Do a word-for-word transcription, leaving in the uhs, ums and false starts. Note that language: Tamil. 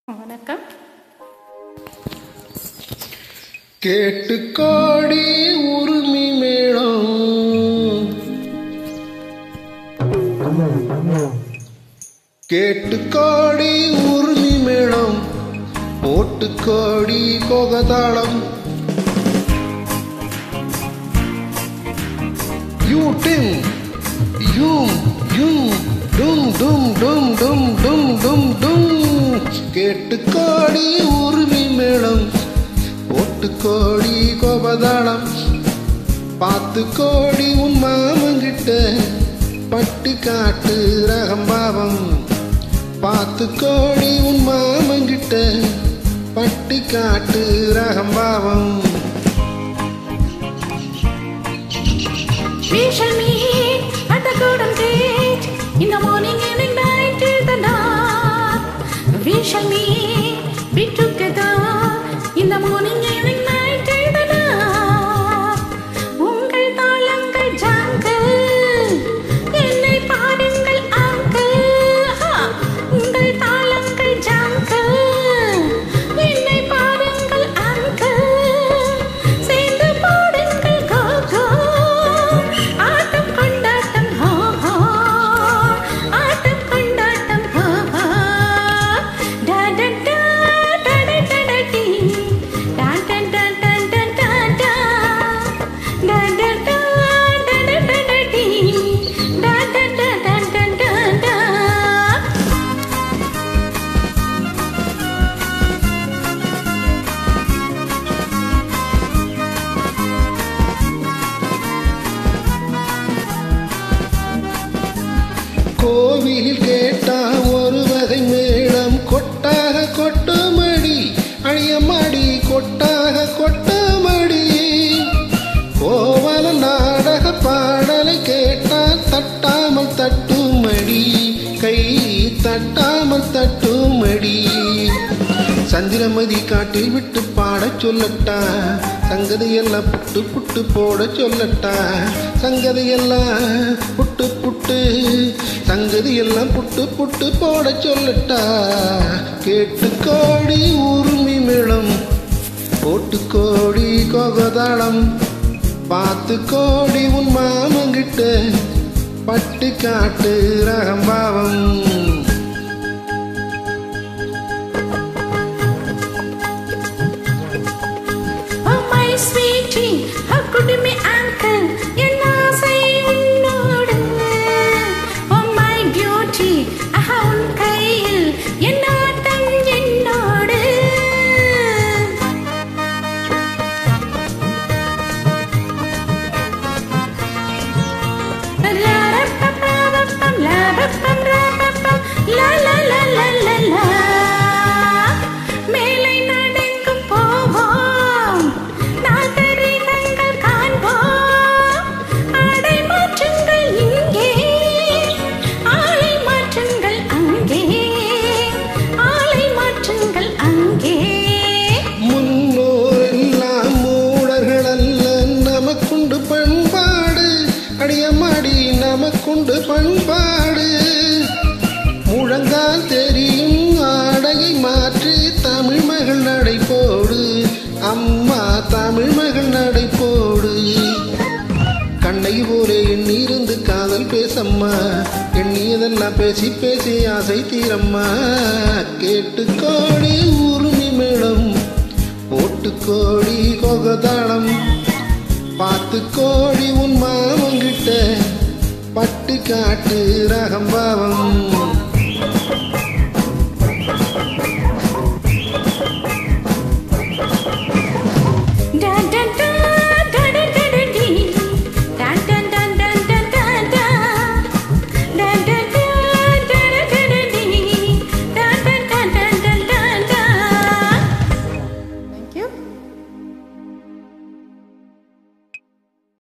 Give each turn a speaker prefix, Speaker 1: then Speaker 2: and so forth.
Speaker 1: வணக்கம்.
Speaker 2: கேட்டு கோடி உரிமை மேளம், கேட்டு கோடி உரிமை மேளம், போட்டு கோடி கோகதாளம். யூ டிம் யூம் யூம் டும் டும் டும் டும் டும் டும் டும். கேட்டு கோடி உரிமை மேளம், போட்டு கோடி கோபதாளம். பார்த்து கோடி உன் மாமங்கிட்ட பட்டி காட்டு ரகம்பாவம். பார்த்து கோடி உன் மாமங்கிட்ட பட்டி காட்டு ரகம்பாவம்.
Speaker 1: We shall meet at the golden gate in the morning, evening, night till the dawn. We shall meet, be together in the morning, evening, night till the dawn. உங்கள் தாளங்கள் ஜாங்கள், என்னை பாருங்கள் அங்கிள். உங்கள் தாளங்கள் ஜாங்கள், என்னை பாருங்கள் அங்கிள். சேர்ந்து பாடுங்கள் கோ கோ. ஆட்டம் கொண்டாட்டம் ஹோ ஹோ, ஆட்டம் கொண்டாட்டம் ஹோ ஹோ. டா டா டா டா டா டா டா டீ. டா டா டா டா டா டா டா. டா டா டா டா டா டா டா டீ. டா டா டா டா டா டா டா.
Speaker 2: கோவிலில் கேட்டா ஒரு வகை மேளம், கொட்டாக கொட்டுமடி அழியமாடி, கொட்டாக கொட்டுமடி. கோவல நாடக பாடலை கேட்டா தட்டாமல் தட்டுமடி, கை தட்டாமல் தட்டுமடி. சந்திரமதி காட்டில் விட்டு பாடச் சொல்லட்டா, சங்கதியெல்லாம் புட்டு புட்டு போட சொல்லட்டா. சங்கதியெல்லாம் புட்டு புட்டு, சங்கதியெல்லாம் புட்டு புட்டு போட சொல்லட்டா. கேட்டு கோடி உரிமை மேளம், போட்டு கோடி கோகதாளம். பார்த்து கோடி உன் மாமங்கிட்ட பட்டு காட்டு ரகம்பாவம்.
Speaker 1: Oh my sweetie, how could you be uncle? என் ஆசை உன்னோடு. Oh my beauty, ஆஹா உன் கையில் என் ஆட்டம் என்னோடு. லரப்பப்பரப்பம், லரப்பம், ரப்பப்பம், லா லா லா லா லா லா. மேலை நாடெங்கும் போவோம், நாகரிகங்கள் காண்போம். ஆடை மாற்றுங்கள் இங்கே, ஆளை மாற்றுங்கள் அங்கே. ஆளை மாற்றுங்கள் அங்கே.
Speaker 2: முன்னோர் எல்லாம் மூடர்கள் அல்ல, நமக்குண்டு பண்பாடு அடியமாடி, நமக்குண்டு பண்பாடு. முழங்கால் தெரியும் ஆடையை மாற்றி தமிழ் மகள் நடை போடு, அம்மா தமிழ் மகள் நடை போடு. கண்ணை போலே எண்ணிருந்து காதல் பேசம்மா, எண்ணியதெல்லாம் பேசி பேசி ஆசை தீரம்மா. கேட்டு கோடி உரிமை மேளம், போட்டு கோடி கோகதாளம். பார்த்து கோடி உன் மாமங்கிட்ட பட்டு காட்டு ரகம்